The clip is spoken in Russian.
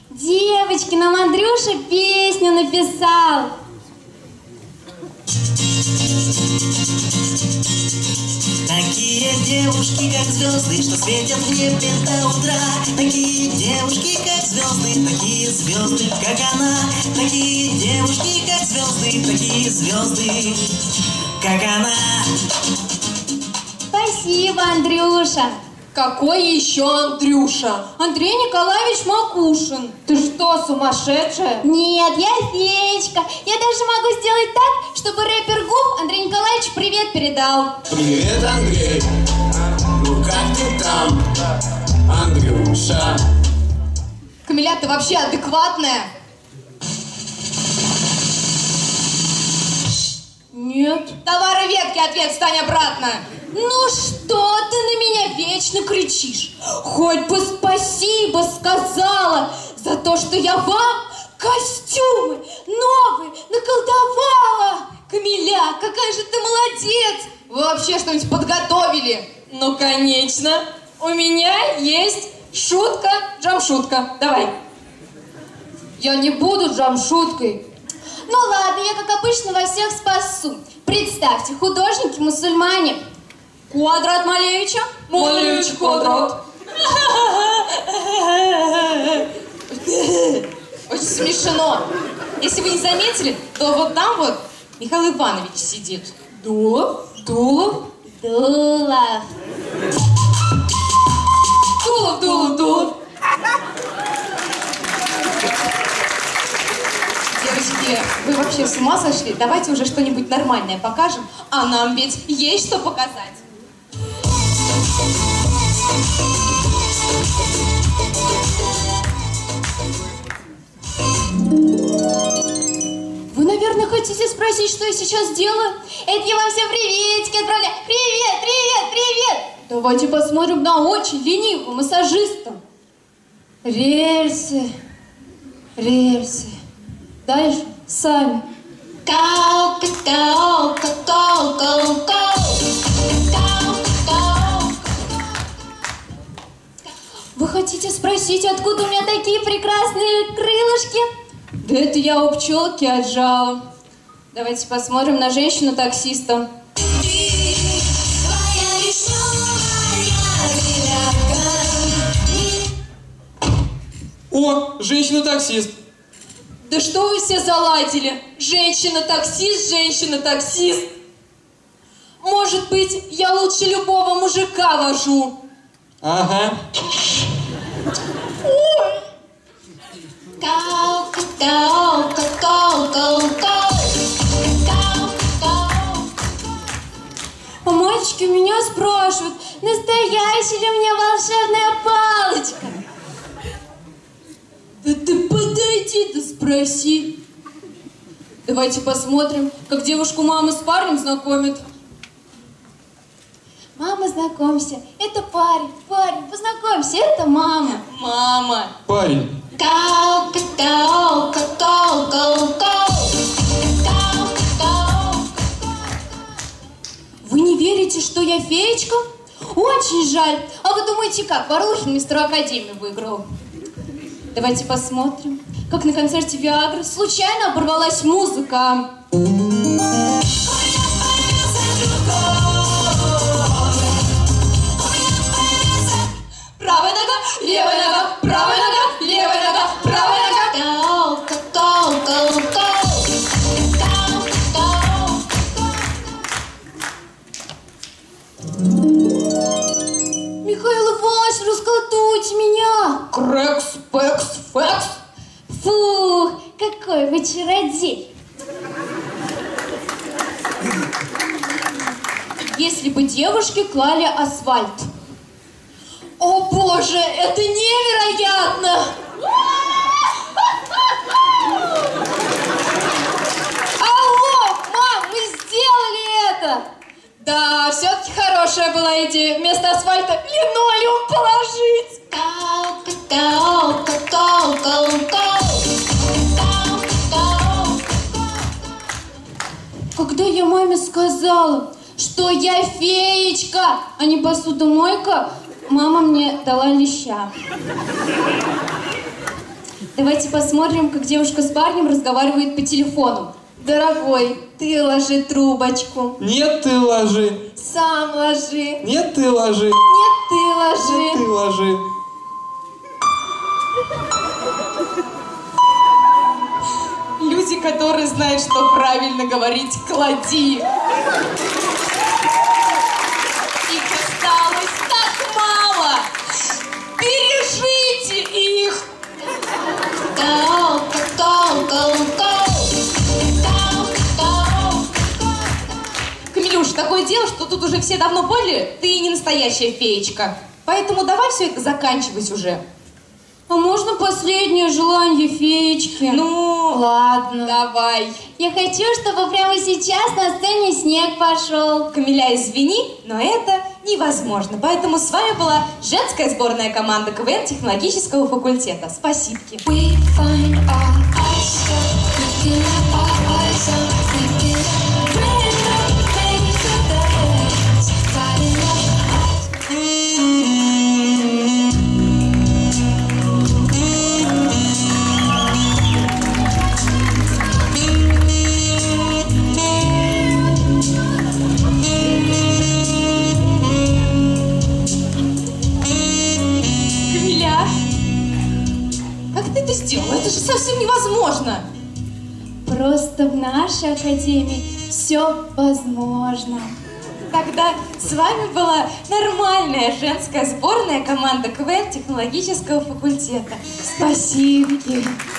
Девочки, нам Андрюша песню написал. Такие девушки, как звезды, что светят в небе до утра. Такие девушки, как звезды, такие звезды, как она. Такие девушки, как звезды, такие звезды, как она. Спасибо, Андрюша. Какой еще Андрюша? Андрей Николаевич Макушин. Ты что, сумасшедшая? Нет, я феечка. Я даже могу сделать так, чтобы рэпер Гуф Андрей Николаевич привет передал. Привет, Андрей. Ну как ты там, Андрюша? Камиля, ты вообще адекватная? Нет. Товары ветки, ответ, встань обратно. Ну что ты на меня вечно кричишь? Хоть бы спасибо сказала за то, что я вам костюмы новые наколдовала. Камиля, какая же ты молодец! Вы вообще что-нибудь подготовили? Ну, конечно. У меня есть шутка, джамшутка. Давай. Я не буду джамшуткой. Ну ладно, я как обычно во всех спасу. Представьте, художники-мусульмане. Квадрат Малевича. Малевич квадрат. Очень смешно. Если вы не заметили, то вот там вот Михаил Иванович сидит. Дулов. Дулов? Дулов. Дулов, Дулов, Дулов. Девочки, вы вообще с ума сошли? Давайте уже что-нибудь нормальное покажем, а нам ведь есть что показать. Вы, наверное, хотите спросить, что я сейчас делаю? Это я вам всем приветики отправляю. Привет, привет, привет! Давайте посмотрим на очень ленивого массажиста. Рельсы, рельсы. Дальше сами. Вы хотите спросить, откуда у меня такие прекрасные крылышки? Да это я у пчелки отжала. Давайте посмотрим на женщину-таксиста. О, женщина-таксист. Да что вы все заладили? Женщина-таксист, женщина-таксист. Может быть, я лучше любого мужика вожу. Ага. Ой. А мальчики меня спрашивают, настоящая ли у меня волшебная палочка? Да ты подойди, да спроси. Давайте посмотрим, как девушку мамы с парнем знакомит. Мама, знакомься, это парень. Парень, познакомься, это мама. Мама. Парень. Вы не верите, что я феечка? Очень жаль. А вы думаете, как Варлухин мистер Академию выиграл? Давайте посмотрим, как на концерте Виагры случайно оборвалась музыка. Правая нога, левая нога, правая нога, левая нога, правая нога. Михаил Иванович, расколдуйте меня. Крэкс, пэкс, фэкс. Фух, какой вы чародей. Если бы девушки клали асфальт. О боже, это невероятно! Алло, мам, мы сделали это! Да, все-таки хорошая была идея. Вместо асфальта линолеум положить. Когда я маме сказала, что я феечка, а не посудомойка, мама мне дала леща. Давайте посмотрим, как девушка с парнем разговаривает по телефону. Дорогой, ты ложи трубочку. Нет, ты ложи. Сам ложи. Нет, ты ложи. Нет, ты ложи. Нет, ты ложи. Люди, которые знают, что правильно говорить, клади. Их осталось так мало. Бережите их. Камилюш, такое дело, что тут уже все давно поняли, ты не настоящая феечка. Поэтому давай все это заканчивать уже. А можно последнее желание феечки? Ну, ладно. давай. Я хочу, чтобы прямо сейчас на сцене снег пошел. Камиля, извини, но это невозможно. Поэтому с вами была женская сборная команда КВН технологического факультета. Спасибо. Камиля, как ты это сделала? Это же совсем невозможно. Просто в нашей академии все возможно. Тогда с вами была нормальная женская сборная команда КВН технологического факультета. Спасибо.